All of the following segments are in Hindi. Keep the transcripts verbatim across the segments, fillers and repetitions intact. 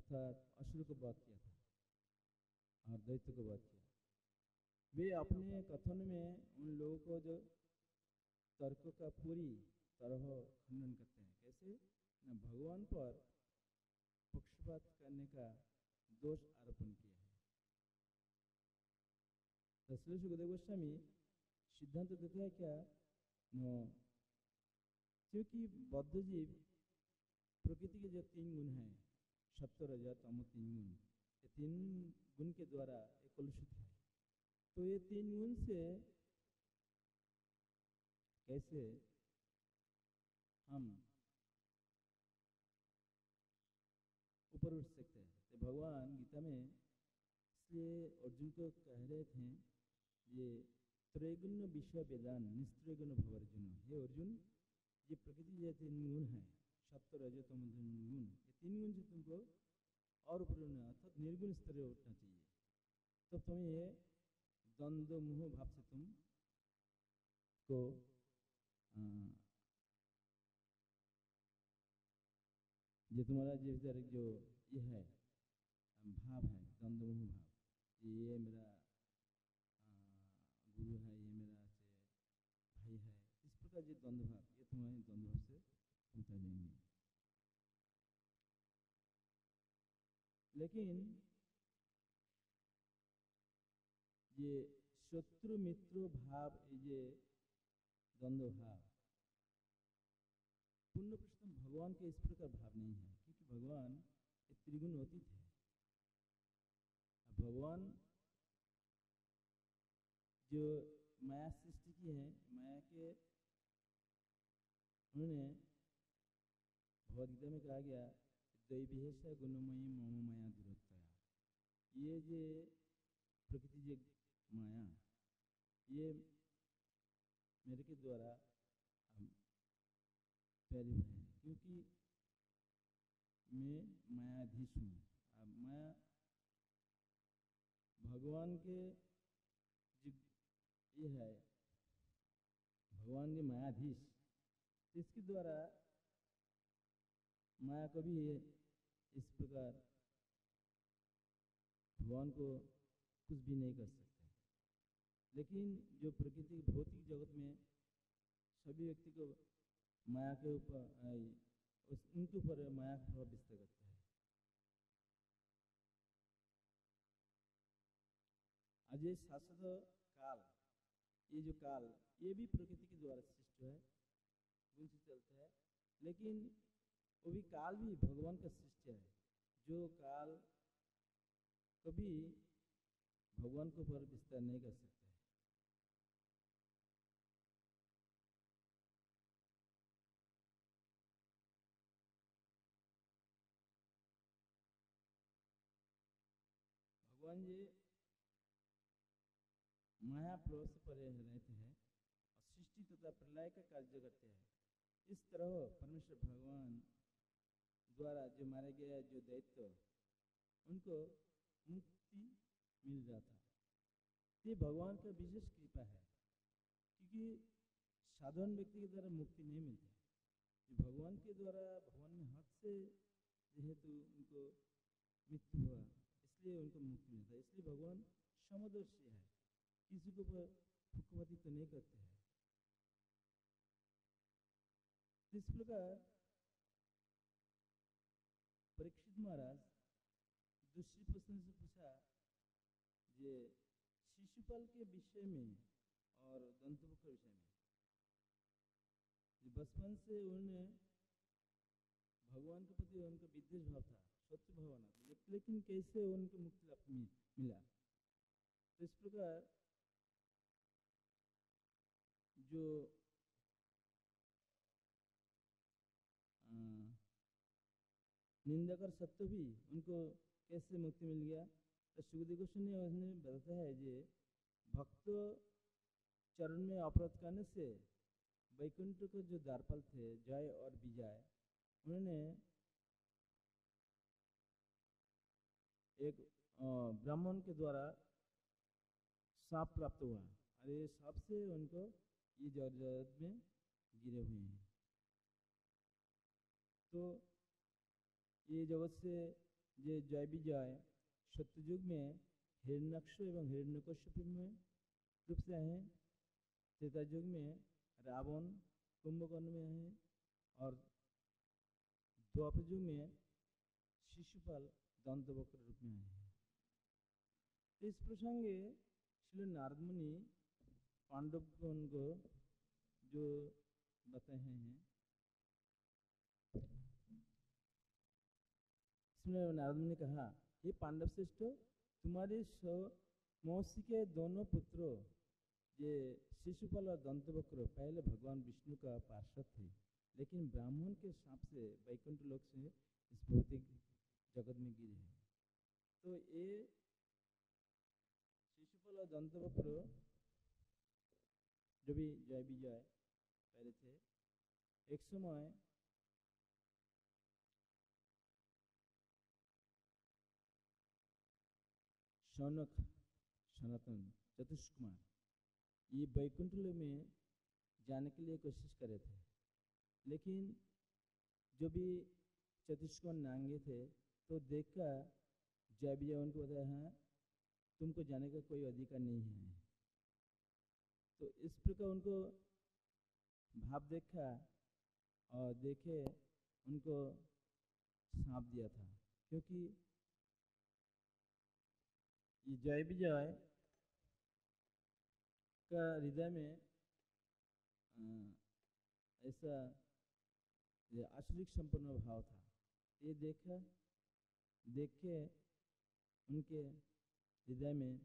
अर्थात असुर को वध किया था और दैत्य को वध किया। वे अपने कथन में उन लोगों को जो तर्कों का पूरी तरह खंडन करते हैं। कैसे न भगवान पर पक्षपात करने का दोष आरोपण किया है। श्री सुखदेव गोस्वामी सिद्धांत देते हैं क्या न, क्योंकि बद्ध जीव प्रकृति के जो तीन गुण हैं, सत्व रज तम तीन गुण, ये तीन गुण के द्वारा एक कलुषित है। तो ये तीन गुण से कैसे हम ऊपर उठ सकते हैं? तो भगवान गीता में इसलिए अर्जुन को कह रहे थे, ये त्रैगुण विश्व वेदान निस्त्रैगुण भव अर्जुन। हे अर्जुन, ये प्रकृति ये तीन गुण है, सत्व रज तम गुण, ये तीन गुण से तुमको और ऊपर उठना अर्थात निर्गुण स्तर उठना चाहिए। तो तुम ये द्वंद्व मोह भाव से तुम को ये तुम्हारा जो जो ये है भाव है, द्वंद्व मोह भाव, ये मेरा गुरु है, ये मेरा से भाई है, इस प्रकार जो द्वंद्व भाव, ये तुम्हारे द्वंद्व भाव से उतर जाएंगे। लेकिन ये शत्रु मित्र भाव, ये द्वंद्व भाव पूर्ण प्रश्न भगवान के इस प्रकार भाव नहीं है, क्योंकि भगवान एक त्रिगुण अतीत है। भगवान जो माया सृष्टि की है, माया के उन्होंने भगवद्गीता में कहा गया दैवीहेश गुणमयी मम माया दुरत्या। ये जो प्रकृति जो माया, ये मेरे के द्वारा प्यारी है, क्योंकि मैं मायाधीश हूँ। अब माया भगवान के जो ये है, भगवान के मायाधीश, इसके द्वारा माया को भी इस प्रकार भगवान को कुछ भी नहीं कर सकते। लेकिन जो प्रकृति भौतिक जगत में सभी व्यक्ति को माया के ऊपर उनके ऊपर माया का प्रभाव विस्तार करता है। आज ये शाश्वत काल, ये जो काल, ये भी प्रकृति के द्वारा सृष्टि है, गुण से चलता है। लेकिन वो भी काल भी भगवान का सृष्टि है, जो काल कभी भगवान को ऊपर विस्तार नहीं कर सकता है। भगवान जी माया प्रभाव से परे रहते हैं और सृष्टि तथा प्रलय का कार्य करते हैं। इस तरह परमेश्वर भगवान द्वारा जो मारे गए जो दैत्य, उनको मुक्ति मिल जाता। ये भगवान का विशेष कृपा है, क्योंकि साधारण व्यक्ति के द्वारा मुक्ति नहीं मिलती। ये भगवान के द्वारा, भगवान ने हाथ से जेहेतु उनको मृत्यु हुआ, इसलिए उनको मुक्ति मिलता है। इसलिए भगवान समदर्शी है, किसी को पक्षपाती तो नहीं करते हैं। इस प्रकार परीक्षित महाराज दूसरी प्रश्न से पूछा, ये शिशुपाल के विषय में और दंतवक्र के विषय में। बचपन से उन्होंने भगवान के प्रति उनका विद्वेष भाव था, शत्रु भावना थी, लेकिन कैसे उनको मुक्ति लाभ मिला। तो इस प्रकार जो निंदकर सत्य भी उनको कैसे मुक्ति मिल गया। तो सुखदेव गोस्वामी ने बताया है, जे भक्त चरण में अपराध करने से वैकुंठ के जो द्वारपाल थे जय और विजय, उन्होंने एक ब्राह्मण के द्वारा सांप प्राप्त हुआ, और ये सांप से उनको ये जरूरत में गिरे हुए हैं। तो ये जगत से जे जय विजय सत्ययुग में हिरण्यक्ष एवं हिरण्यकश्यप में रूप से हैं, त्रेता युग में रावण कुंभकर्ण में हैं और द्वापर युग में शिशुपाल दंतवक्र रूप में हैं। इस प्रसंगे श्री नारद मुनि पांडवगण को जो बताए हैं, इसमें नारद मुनि ने कहा, ये पांडव श्रेष्ठ, तुम्हारे मौसी के दोनों पुत्रों ये शिशुपाल और दंतवक्र पहले भगवान विष्णु का पार्षद थे, लेकिन ब्राह्मण के शाप से वैकुंठ लोक से इस भौतिक जगत में गिरे हैं। तो ये शिशुपाल और दंतवक्र जो भी जय विजय पहले थे, एक समय शौनक सनातन चतुष्कुमार ये वैकुंठ में जाने के लिए कोशिश कर रहे थे, लेकिन जो भी चतुष्कुमार नांगे थे तो देखकर जय विजय उनको बताया, हाँ तुमको जाने का कोई अधिकार नहीं है। तो इस प्रकार उनको भाव देखा और देखे उनको सांप दिया था, क्योंकि ये जय विजय का हृदय में ऐसा ये आश्रिक संपन्न भाव था। ये देखा देख के उनके हृदय में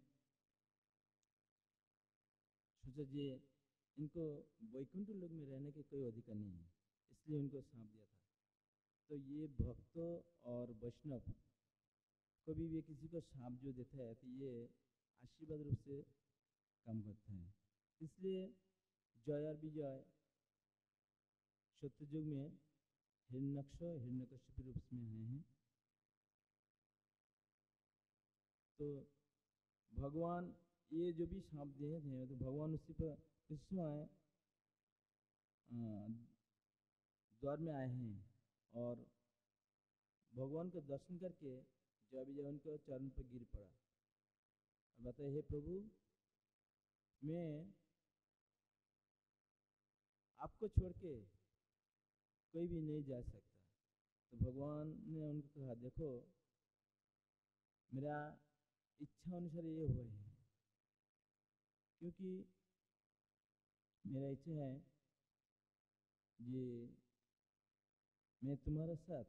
सोचा जी इनको वैकुंठ लोक में रहने के कोई अधिकार नहीं है, इसलिए उनको सांप दिया था। तो ये भक्तों और वैष्णव कभी भी किसी को सांप जो देता है तो ये आशीर्वाद रूप से काम करता है। इसलिए जय और विजय सत्ययुग में हिरण्यक्ष हिरण्यकश्यप रूप में आए हैं। तो भगवान ये जो भी सांप दिए थे तो भगवान उसी पर उस समय द्वार में आए हैं और भगवान को दर्शन करके जय विजय उनके चरण पर गिर पड़ा और बताए, हे प्रभु मैं आपको छोड़ के कोई भी नहीं जा सकता। तो भगवान ने उनको कहा, देखो मेरा इच्छा अनुसार ये हुआ है, क्योंकि मेरा इच्छा है ये मैं तुम्हारे साथ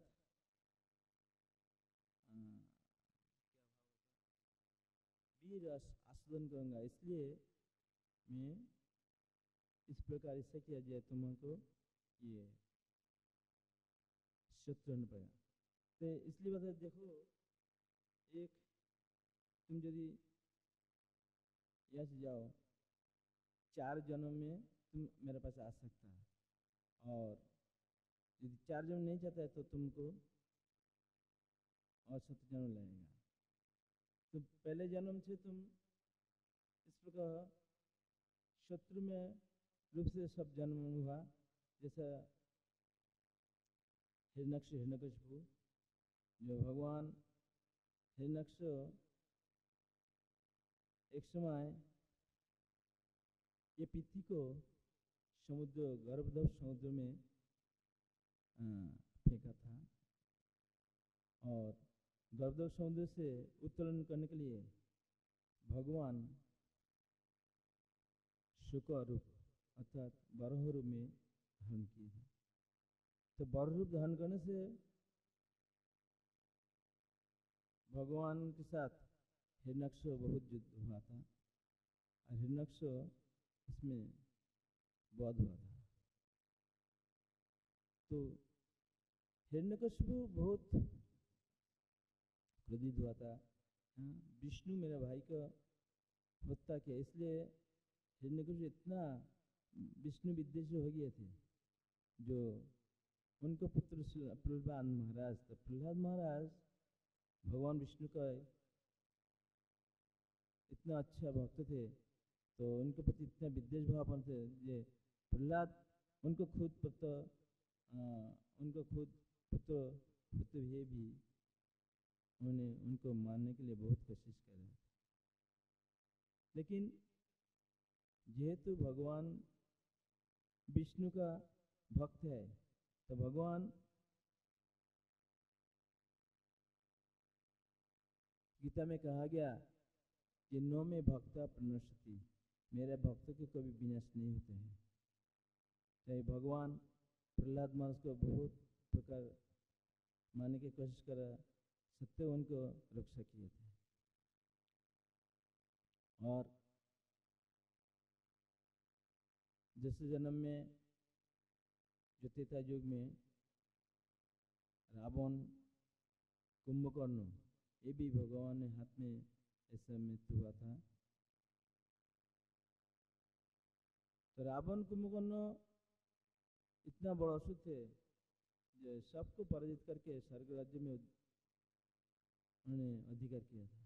वीर आस्वादन करूँगा, इसलिए मैं इस प्रकार इससे किया जाए तुमको ये शत्रु न पाया। तो इसलिए बता, देखो एक तुम यदि यहाँ से जाओ चार जन्म में तुम मेरे पास आ सकता है, और यदि चार जन्म नहीं चाहता है तो तुमको और सत्य जन्म लगेगा। तो पहले जन्म से तुम इस प्रकार शत्रु में रूप से सब जन्म हुआ, जैसा हिरण्यक्ष हिरण्यकशिपु जो भगवान हिरण्यक्ष एक समय ये पृथ्वी को समुद्र गर्भधव समुद्र में फेंका था, और गर्भधव समुद्र से उत्तोलन करने के लिए भगवान शुक्र रूप अर्थात बारह रूप में धारण किए थे। तो बारह रूप धारण करने से भगवान के साथ हिरण्यक्ष बहुत युद्ध हुआ था और हिरण्यक्ष इसमें वध हुआ था। तो हिरण्यकशिपु बहुत क्रोधित हुआ था, विष्णु मेरा भाई का हत्या किया, इसलिए हिरण्यकशिपु इतना विष्णु विद्वेषी हो गए थे। जो उनको पुत्र प्रहलाद महाराज, तो प्रहलाद महाराज भगवान विष्णु का इतना अच्छा भक्त थे, तो उनके प्रति इतना विद्वेष भाव से ये प्रहलाद उनको खुद पुत्र उनको खुद पुत्र पुत्र है भी उन्हें उनको मारने के लिए बहुत कोशिश कर रहे थे। लेकिन जेहेतु भगवान विष्णु का भक्त है, तो भगवान गीता में कहा गया कि नो में भक्ता प्रणश्यति, मेरे भक्तों के कभी विनाश नहीं होते हैं। चाहे भगवान प्रहलाद महाराज को बहुत प्रकार मारने की कोशिश करा, सत्य उनको रक्षा किए थे। और जैसे जन्म में जो त्रेता युग में रावण, कुंभकर्ण, ये भी भगवान ने हाथ में ऐसा मृत्यु हुआ था। तो रावण, कुंभकर्ण इतना बड़ा असुर थे जो सबको पराजित करके स्वर्ग राज्य में उन्होंने अधिकार किया था।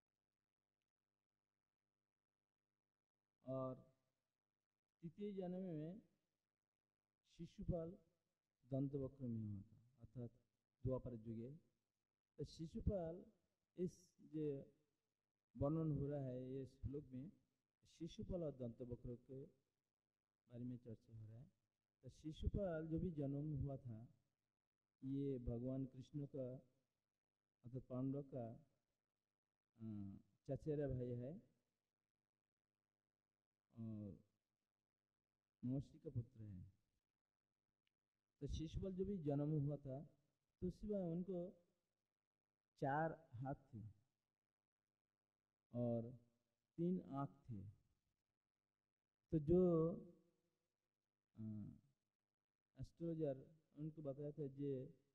और तृतीय जन्म में शिशुपाल दंतवक्र में हुआ था, अर्थात द्वापर युगे। तो शिशुपाल, इस जो वर्णन हो रहा है ये श्लोक में, शिशुपाल और दंतवक्र के बारे में चर्चा हो रहा है। तो शिशुपाल जो भी जन्म हुआ था, ये भगवान कृष्ण का अर्थात पांडव का चचेरा भाई है और मौसी का पुत्र है। तो शिशुपाल जो भी जन्म हुआ था, तो उसी में उनको चार हाथ थे और तीन आँख थे। तो जो एस्ट्रोलॉजर उनको बताया था जे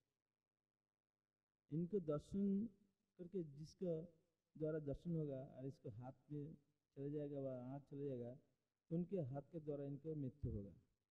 इनको दर्शन करके जिसका द्वारा दर्शन होगा और इसको हाथ में चला जाएगा व आँख चला जाएगा, तो उनके हाथ के द्वारा इनको मृत्यु होगा।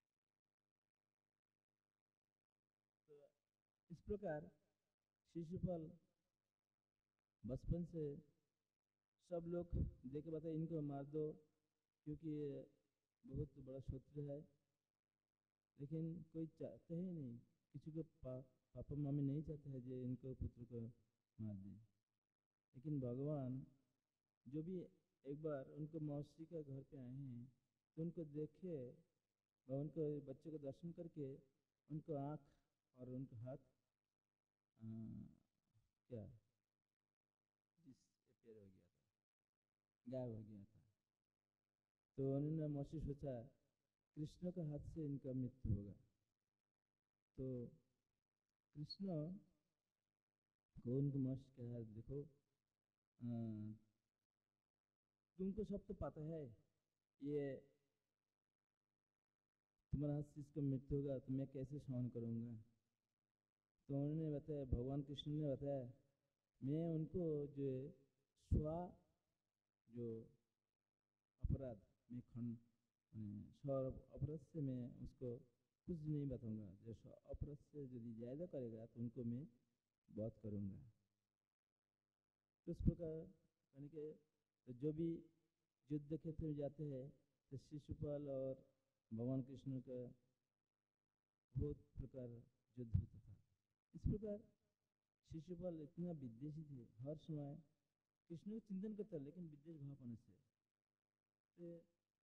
तो इस प्रकार शिशुपाल बचपन से सब लोग देख के बताए इनको मार दो क्योंकि ये बहुत बड़ा शत्रु है। लेकिन कोई चाहते ही नहीं, किसी को पा, पापा मम्मी नहीं चाहते हैं जो इनको पुत्र को मार दें। लेकिन भगवान जो भी एक बार उनको मौसी का घर पे आए हैं, तो उनको देखे व उनको बच्चे को दर्शन करके उनको आँख और उनको हाथ आ, क्या डिसअपीयर हो गया था, गायब हो गया था। तो उन्होंने मौसी सोचा कृष्ण के हाथ से इनका मृत्यु होगा। तो कृष्ण को उनको मौसी कहा, देखो आ, तुमको सब तो पता है ये तुम्हारा हाथ से इसका मृत्यु होगा, तो मैं कैसे सहन करूँगा। तो उन्होंने बताया, भगवान कृष्ण ने बताया, मैं उनको जो स्वा जो अपराध में खंड स्व अपराध से मैं उसको कुछ नहीं बताऊंगा, जो स्व अपराध से यदि ज़्यादा करेगा तो उनको मैं बहुत करूँगा। तो इस प्रकार यानी कि तो जो भी युद्ध क्षेत्र में जाते हैं तो शिशुपाल और भगवान कृष्ण का बहुत प्रकार युद्ध होता था। इस प्रकार शिशुपाल इतना विद्वेषी थे, हर समय कृष्ण को चिंतन करता, लेकिन विद्वेष भाव होने से तो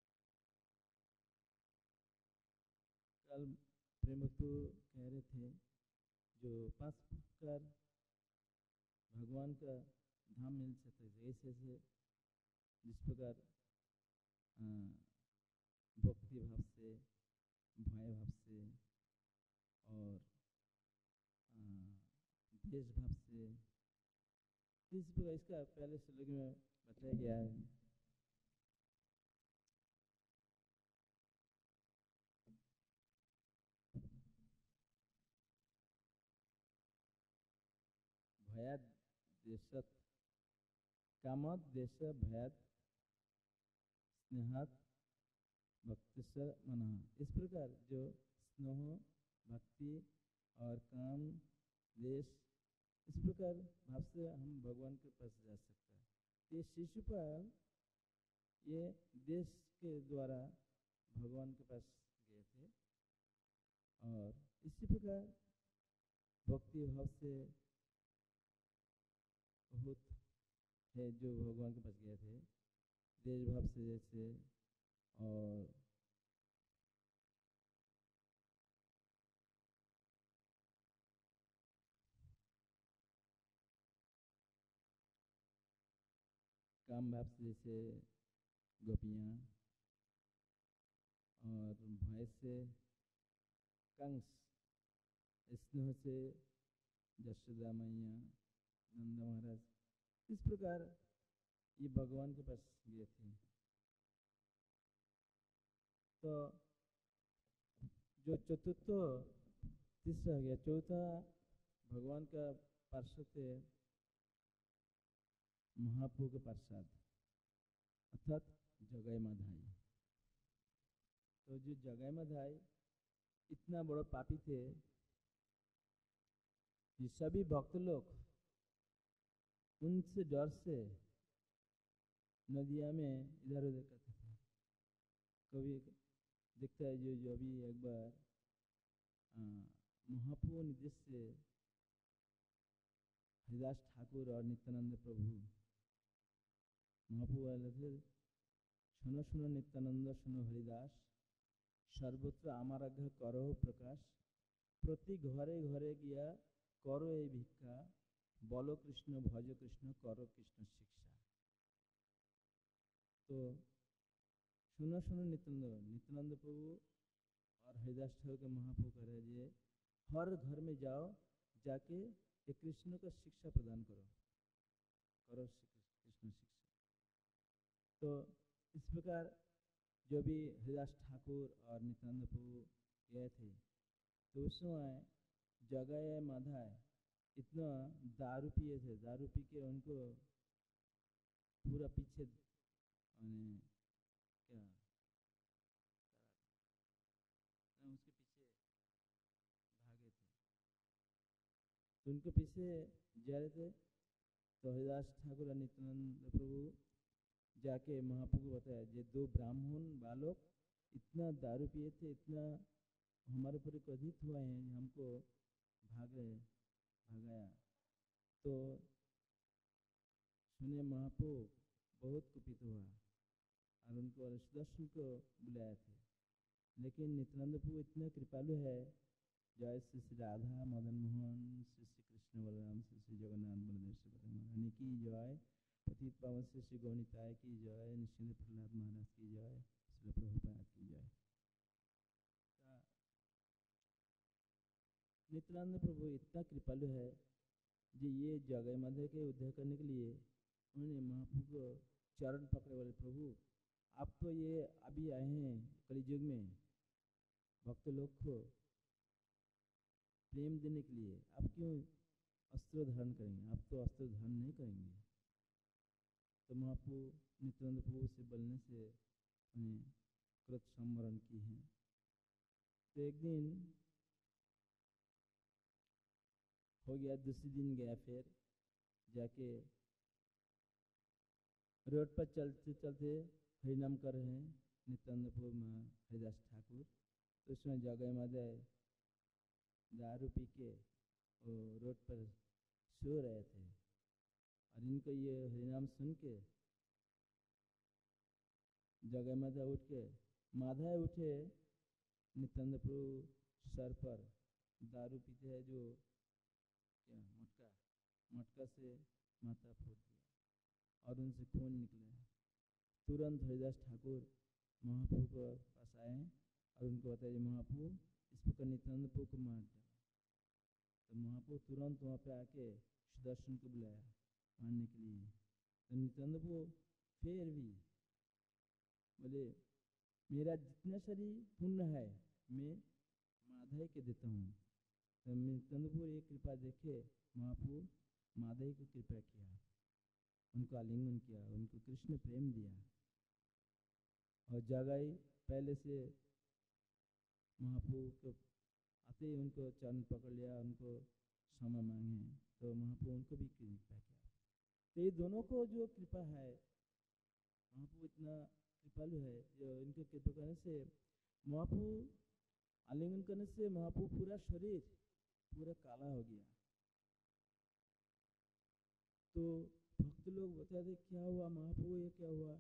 कल प्रेम तो कह रहे थे जो पांच प्रकार भगवान का धाम मिल सकता है, ऐसे ऐसे जिस प्रकार भक्ति भाव से, भय भाव से और देश भाव से, इस प्रकार इसका पहले श्लोक में बताया गया है। भयाद देशत कामत देश भयाद स्नेहात भक्तिसर मनः। इस प्रकार जो स्नेह, भक्ति और काम, देश, इस प्रकार भाव से हम भगवान के पास जा सकते हैं। ये शिशुपाल ये देश के द्वारा भगवान के पास गए थे और इसी प्रकार भक्ति भाव से बहुत है जो भगवान के पास गए थे देश भाव से जैसे, और काम भाव से जैसे गोपियाँ, और भय से कंस, स्नेह से यशोदा मैया, नंद महाराज, इस प्रकार ये भगवान के पास गए थे। तो जो चतुर्थ तीसरा हो गया, चौथा भगवान का पार्षद थे महाप्रभु के पार्षद अर्थात जगय माधाई। तो जो जगय माधाई इतना बड़ा पापी थे कि सभी भक्त लोग उनसे डर से नदिया में इधर उधर करते थे। कभी देखता है जो जो अभी एक बार महाप्रभु निर्देश से हरिदास ठाकुर और नित्यानंद प्रभु महाप्रभु वाले थे, सुनो सुनो नित्यानंद सुनो हरिदास, सर्वत्र आमार आज्ञा करो प्रकाश, प्रति घरे घरे गया करो ए भिक्षा, बोलो कृष्ण भज कृष्ण करो कृष्ण शिक्षा। तो सुनो सुनो नित्यानंद नित्यानंद प्रभु और हरिदास ठाकुर के महाप्रभु कह रहे जी, हर घर में जाओ, जाके एक कृष्ण को शिक्षा प्रदान करो, करो कृष्ण शिक्षा। तो इस प्रकार जो भी हरिदास ठाकुर और नित्यानंद प्रभु गए थे, तो उस समय जगय माधाय इतना दारू पिए थे, दारू पी के उनको पूरा पीछे क्या उसके पीछे भागे थे, तो उनके पीछे जा रहे थे। तो हरिदास ठाकुर और नित्यानंद प्रभु जाके महाप्रभु को बताया, ये दो ब्राह्मण बालक इतना दारू पिए थे, इतना हमारे ऊपर क्रोधित हुए हैं, हमको भागे भगाया। तो सुने महाप्रभु बहुत कुपित हुआ और उनको सुदर्शन को बुलाया थे। लेकिन नित्यानंद प्रभु इतने कृपालु है, जय श्री श्री राधा मदन मोहन, श्री श्री कृष्ण बलराम, श्री श्री जगन्नाथ बलदेव सुभद्रा महारानी की जय, पतित पावन श्री श्री गौनिताय की जय, निश्चिंत प्रहलाद महाराज की जय, श्री प्रभुपाद की जय। नित्यानंद प्रभु इतना कृपालु है जी, ये जगय माधव के उद्धार करने के लिए उन्होंने महाप्रभु को चरण पकड़े, बोले प्रभु आप तो ये अभी आए हैं कलियुग में भक्त लोग को प्रेम देने के लिए, आप क्यों अस्त्र धारण करेंगे, आप तो अस्त्र धारण नहीं करेंगे। तो महाप्रभु नित्यानंद प्रभु से बोलने से उन्हें क्रोध संवरण की है। तो एक दिन हो गया, दूसरे दिन गया, फिर जाके रोड पर चलते चलते हरिनाम कर रहे हैं नित्यानंद प्रभु में हरिदास ठाकुर। तो उसमें जगय माधव दारू पी के रोड पर सो रहे थे, और इनको ये हरिनाम सुन के जगय माधव उठ के माधव उठे, नित्यानंद प्रभु सर पर दारू पीते हैं जो क्या मटका मटका से माथा फोड़ दिया और उनसे खून निकला। तुरंत हरिदास ठाकुर महाप्रभु के पास आए और उनको बताया, महाप्रभु इस प्रकार नित्यानंद प्रभु को मार डाला। तो महाप्रभु तुरंत वहाँ पे आके सुदर्शन को बुलाया मारने के लिए। तो नित्यानंद प्रभु फिर भी बोले, मेरा जितना शरीर पुण्य है मैं माधव के देता हूँ। तो नित्यानंद प्रभु ये कृपा देखे महाप्रभु माधव को कृपा किया, उनको आलिंगन किया, उनको कृष्ण प्रेम दिया। और जगह पहले से महाप्रभु को आते ही उनको चरण पकड़ लिया, उनको क्षमा मांगे, तो महाप्रभु उनको भी कृपा किया। तो ये दोनों को जो कृपा है, महाप्रभु इतना कृपालु है, जो इनके कृपा करने से महाप्रभु आलिंगन करने से महाप्रभु पूरा शरीर पूरा काला हो गया। तो तो भक्त लोग बताते क्या हुआ महाप्रभु, ये क्या हुआ।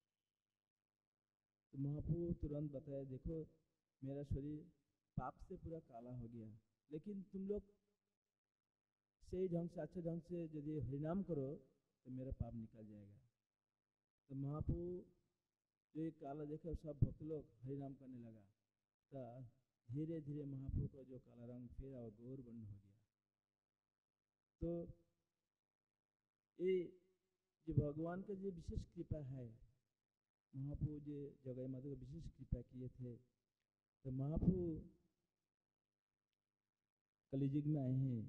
तो महाप्रभु तुरंत बताया, देखो मेरा शरीर पाप से पूरा काला हो गया, लेकिन तुम लोग सही ढंग से अच्छे ढंग से यदि हरिनाम करो तो मेरा पाप निकल जाएगा। तो महाप्रभु जो ये काला देखे सब भक्त लोग हरिनाम करने लगा, तो धीरे धीरे महाप्रभु का जो काला रंग फिर और गौर वर्ण हो गया। तो ये जो भगवान का जो विशेष कृपा है, महाप्रभु जो जगह माता को विशेष कृपा किए थे। तो महाप्रभु कलियुग में आए हैं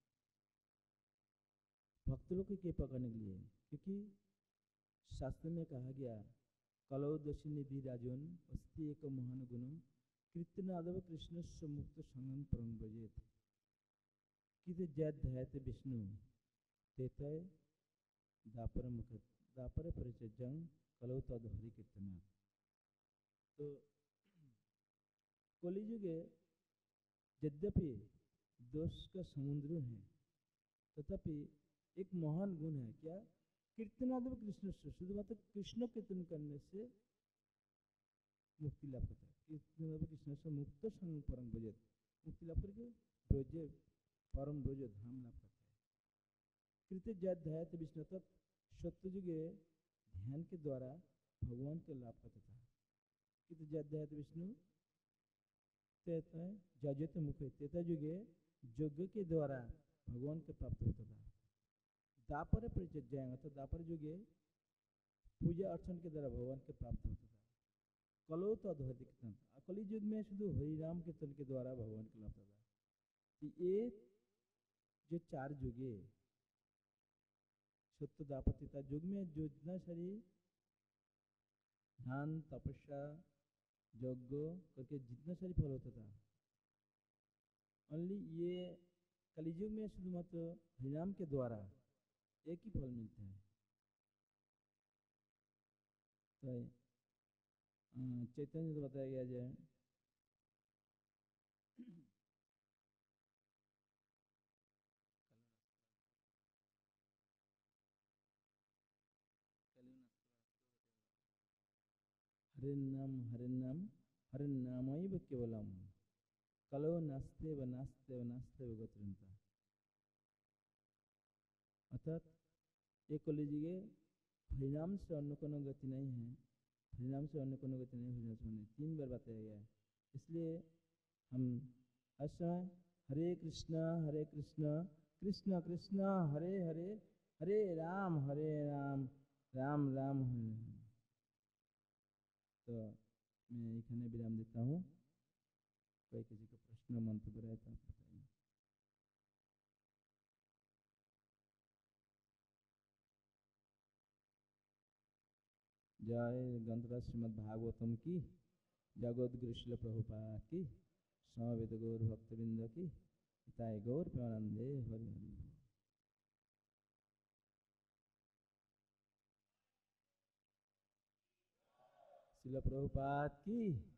भक्त लोग की कृपा करने के लिए, क्योंकि शास्त्र में कहा गया कलौ दशी निधि राजन अस्ति एक महान गुणम कीर्तनादव कृष्ण मुक्त संगम परम ब्रजेत कित जैत ध्यात विष्णु तेतय दापर मुख दापर परिचर्जं कलौ तद हरि कीर्तना। तो कलियुगे यद्यपि दोष का समुद्र है, तथापि एक महान गुण है क्या, कीर्तनादव कृष्ण से, शुद्ध बात कृष्ण कीर्तन करने से मुक्ति लाभ करता है। कीर्तनादव कृष्ण से मुक्त संग परम ब्रजेत, मुक्ति लाभ करके ब्रजे परम ब्रज धाम लाभ करता है। कृत जैत ध्यात विष्णु, तक सत्ययुगे ध्यान के द्वारा भगवान के लाभ करता था। कृत जैत ध्यात विष्णु जजत मुख, त्रेता युगे यज्ञ के द्वारा भगवान के प्राप्त होता था। दापर परिचय जाएंगे तो दापर युगे पूजा अर्चन के द्वारा भगवान के प्राप्त होता था। कलो तो अद्वैत कीर्तन, कली युग में शुद्ध हरिराम कीर्तन के द्वारा भगवान के लाभ होता था। तो ये जो चार युगे सत्य दापर त्रेता युग में जो जितना सारी ध्यान तपस्या यज्ञ करके जितना सारी फल होता था, ओनली ये कलियुग में शुद्धमात्र हरिनाम के द्वारा एक ही फल मिलता है। तो चैतन्य तो बताया गया जाए हरिनाम हरिनाम हरिनामैव केवलम कलो नास्ते व नास्ते व नास्ते व गतिरंता। अर्थात एक कलियुगे हरिनाम से अन्य कोनो गति नहीं है, हरिनाम से अन्य कोनो गति नहीं, हरिनाम से अन्य, तीन बार बताया गया है। इसलिए हम ऐसा हरे कृष्णा हरे कृष्णा कृष्णा कृष्णा हरे हरे हरे राम हरे राम राम राम हरे हरे। तो मैं इखने विराम देता हूँ। कोई किसी का प्रश्न मंतव्य रहे तो आप बताइए। जय ग्रंथराज श्रीमद् भागवतम की, जगोद्गुरु श्रील प्रभुपाद की, समवेत गौर भक्तवृंद की, हिताय गौर प्रेमानंदे हरि हरि। श्रील प्रभुपाद की।